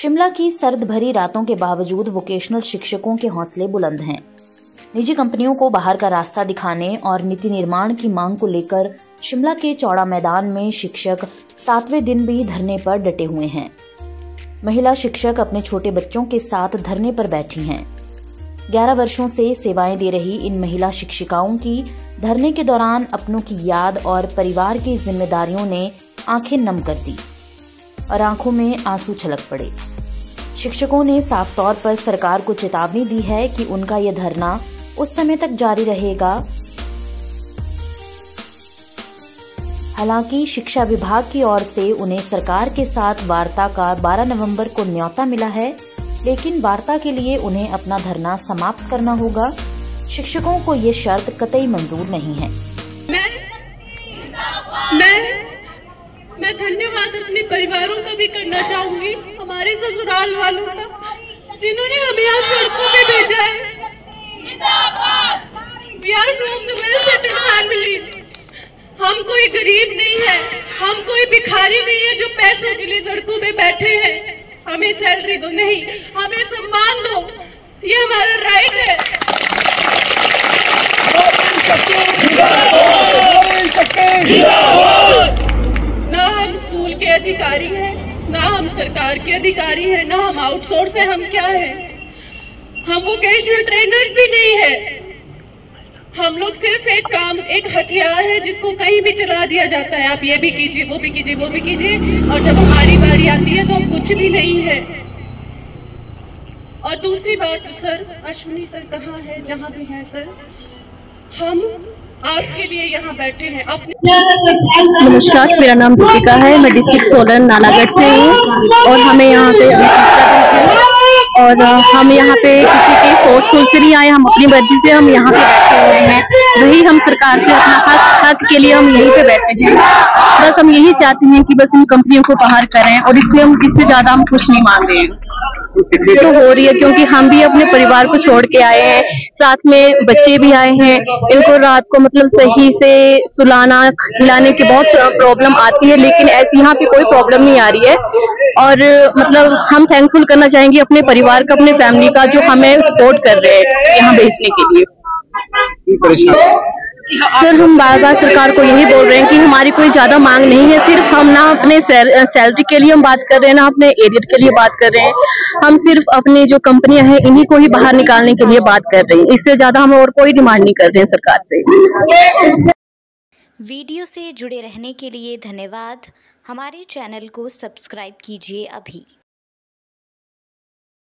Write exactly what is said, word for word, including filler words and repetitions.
शिमला की सर्द भरी रातों के बावजूद वोकेशनल शिक्षकों के हौसले बुलंद हैं। निजी कंपनियों को बाहर का रास्ता दिखाने और नीति निर्माण की मांग को लेकर शिमला के चौड़ा मैदान में शिक्षक सातवें दिन भी धरने पर डटे हुए हैं। महिला शिक्षक अपने छोटे बच्चों के साथ धरने पर बैठी हैं। ग्यारह वर्षों से सेवाएं दे रही इन महिला शिक्षिकाओं की धरने के दौरान अपनों की याद और परिवार की जिम्मेदारियों ने आंखें नम कर दी और आंखों में आंसू छलक पड़े। शिक्षकों ने साफ तौर पर सरकार को चेतावनी दी है कि उनका यह धरना उस समय तक जारी रहेगा। हालांकि शिक्षा विभाग की ओर से उन्हें सरकार के साथ वार्ता का बारह नवंबर को न्योता मिला है, लेकिन वार्ता के लिए उन्हें अपना धरना समाप्त करना होगा। शिक्षकों को ये शर्त कतई मंजूर नहीं है। मैं मैं मैं धन्यवाद अपने परिवारों का भी करना चाहूंगी, हमारे ससुराल वालों का, जिन्होंने हमें यहाँ सड़कों पे भेजा है। We are from the well-settled family. हम कोई गरीब नहीं है, हम कोई भिखारी नहीं है जो पैसों के लिए सड़कों पे बैठे हैं। हमें सैलरी दो, नहीं, हमें सम्मान दो, ये हमारा राइट है। ना हम स्कूल के अधिकारी हैं, ना हम सरकार के अधिकारी हैं, ना हम आउटसोर्स हैं। हम क्या हैं? हम वोकेशनल ट्रेनर्स भी नहीं है। हम लोग सिर्फ एक काम, एक हथियार है जिसको कहीं भी चला दिया जाता है। आप ये भी कीजिए, वो भी कीजिए, वो भी कीजिए, और जब हमारी बारी आती है तो हम कुछ भी नहीं है। और दूसरी बात सर, अश्विनी सर कहाँ है? जहाँ भी है सर, हम आपके लिए यहाँ बैठे हैं। अपने नमस्कार, मेरा नाम दीपिका है, मैं डिस्ट्रिक्ट सोलन नालागढ़ से हूँ और हमें यहाँ पे और हम यहाँ पे किसी के फोर्सफुल से नहीं आए, हम अपनी मर्जी से हम यहाँ पे बैठे हुए हैं। वही हम सरकार से अपना हक हक के लिए हम यहीं पे बैठे हैं। बस हम यही चाहते हैं कि बस इन कंपनियों को बाहर करें और इससे हम इससे ज्यादा हम कुछ नहीं मांग रहे हैं। तो हो रही है क्योंकि हम भी अपने परिवार को छोड़ के आए हैं, साथ में बच्चे भी आए हैं। इनको रात को मतलब सही से सुलाना खिलाने की बहुत प्रॉब्लम आती है, लेकिन ऐसी यहाँ पे कोई प्रॉब्लम नहीं आ रही है। और मतलब हम थैंकफुल करना चाहेंगे अपने परिवार का, अपने फैमिली का, जो हमें सपोर्ट कर रहे हैं यहाँ भेजने के लिए। सर, हम बार बार सरकार को यही बोल रहे हैं कि हमारी कोई ज्यादा मांग नहीं है। सिर्फ हम ना अपने सैलरी के लिए हम बात कर रहे हैं, ना अपने एरियर के लिए बात कर रहे हैं। हम सिर्फ अपनी जो कंपनियां हैं इन्हीं को ही बाहर निकालने के लिए बात कर रहे हैं। इससे ज्यादा हम और कोई डिमांड नहीं कर रहे हैं सरकार से। वीडियो से जुड़े रहने के लिए धन्यवाद। हमारे चैनल को सब्सक्राइब कीजिए अभी।